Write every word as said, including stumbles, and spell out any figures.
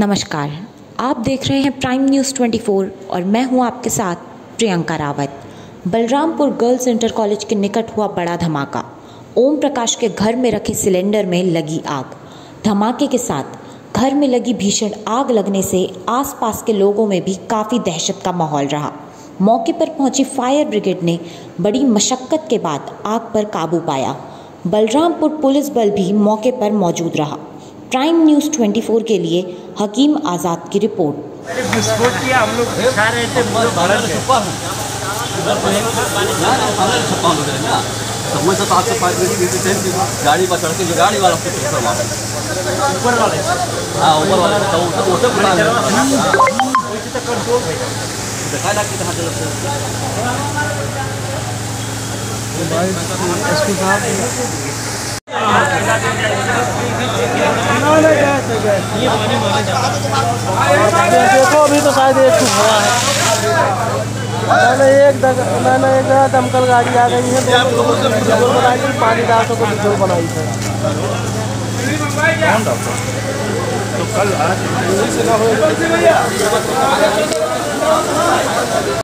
नमस्कार, आप देख रहे हैं प्राइम न्यूज़ चौबीस और मैं हूं आपके साथ Priyanka Rawat. Balrampur girls inter college के निकट हुआ बड़ा धमाका। ओम प्रकाश के घर में रखे सिलेंडर में लगी आग। धमाके के साथ घर में लगी भीषण आग लगने से आसपास के लोगों में भी काफ़ी दहशत का माहौल रहा। मौके पर पहुंची फायर ब्रिगेड ने बड़ी मशक्कत के बाद आग पर काबू पाया। बलरामपुर पुलिस बल भी मौके पर मौजूद रहा। प्राइम न्यूज़ चौबीस के लिए हकीम आज़ाद की रिपोर्ट। विस्फोट किया, हम लोग खा रहे थे सात से पाँच बजे गाड़ी पर चढ़ के जो गाड़ी वाला ऊपर वाले हाँ ऊपर वाले तो उसे कंट्रोल दिखाया ना कितना देखो अभी तो शायद एक हुआ है। मैंने एक मैंने एक जगह दमकल गाड़ी आ गई है, दो बनाई थी, पानी डाल को वीडियो बनाई थी। तो कल आज